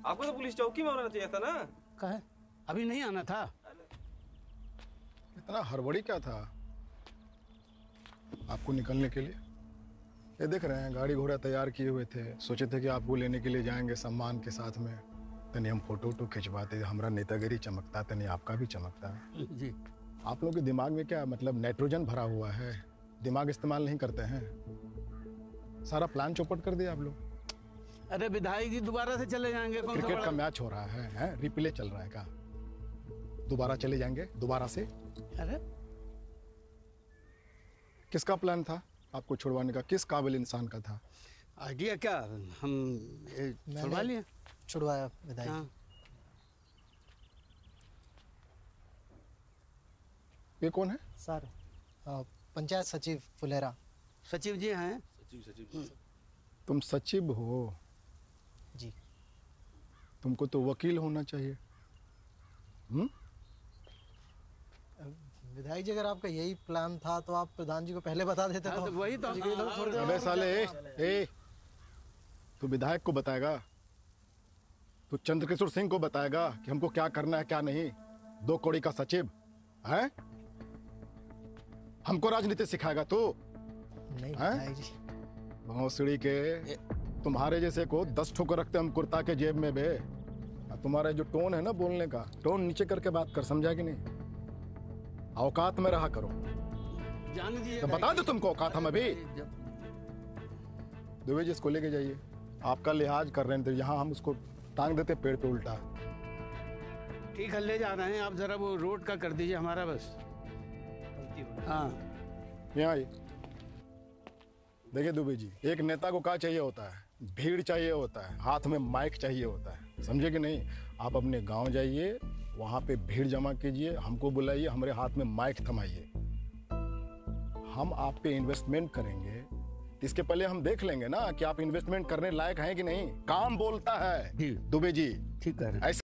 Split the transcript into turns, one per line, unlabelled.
आपको तो पुलिस चौकी में आना चाहिए था ना।
कहे अभी नहीं आना था।
इतना हड़बड़ी क्या था आपको निकलने के लिए? ये देख रहे हैं गाड़ी घोड़ा तैयार किए हुए थे, सोचे थे कि आपको लेने के लिए जाएंगे सम्मान के साथ में। तनी हम फोटो वोटो खिंचवाते, हमारा नेतागिरी चमकता, तनी आपका भी चमकता।
जी
आप लोग के दिमाग में क्या मतलब नाइट्रोजन भरा हुआ है? दिमाग इस्तेमाल नहीं करते हैं? सारा प्लान चौपट कर दिया आप लोग।
अरे विधायक जी दोबारा से चले जाएंगे। कौन सा
क्रिकेट
बड़ा-
का मैच हो रहा है? रिप्ले चल रहा है क्या? दोबारा चले जाएंगे दोबारा से?
अरे
किसका प्लान था आपको छुड़वाने का? किस काबिल इंसान का था?
आइडिया क्या हम छुड़वा लिए।
छुड़वाया विधायक।
हाँ।
ये कौन है?
सर पंचायत सचिव फुलेरा।
सचिव जी हैं।
तुम सचिव हो?
जी।
तुमको तो वकील होना चाहिए।
विधायक जी अगर आपका यही प्लान था तो आप प्रधान जी को पहले बता देते।
हाँ, तो वही तो
जी के लोग छोड़ दे।
अबे साले ए, तू विधायक को बताएगा? तू चंद्रकिशोर सिंह को बताएगा कि हमको क्या करना है क्या नहीं? 2 कौड़ी का सचिव है? हमको राजनीति सिखाएगा तू?
नहीं
हैं?
विधायक जी।
भौंसड़ी के तुम्हारे जैसे को 10 ठोकर रखते हम कुर्ता के जेब में बे। तुम्हारा जो टोन है ना बोलने का, टोन नीचे करके बात कर, समझा कि नहीं? औकात में रहा करो।
जाने दीजिए।
तो बता दो तुमको औकात हम अभी।
जब
दुबे जी इसको लेके जाइए। आपका लिहाज कर रहे हैं तो यहाँ हम उसको टांग देते पेड़ पे उल्टा।
ठीक है ले जा रहे हैं आप, जरा वो रोड का कर दीजिए हमारा बस। हाँ
यहाँ आइए। देखिए दुबे जी, एक नेता को क्या चाहिए होता है? भीड़ चाहिए होता है, हाथ में माइक चाहिए होता है, समझे कि नहीं? आप अपने गांव जाइए, वहां पे भीड़ जमा कीजिए, हमको बुलाइए, हमारे हाथ में माइक थमाइए। हम आप पे इन्वेस्टमेंट करेंगे, इसके पहले हम देख लेंगे ना कि आप इन्वेस्टमेंट करने लायक हैं कि नहीं। काम बोलता है
जी।
दुबे जी।
ठीक है।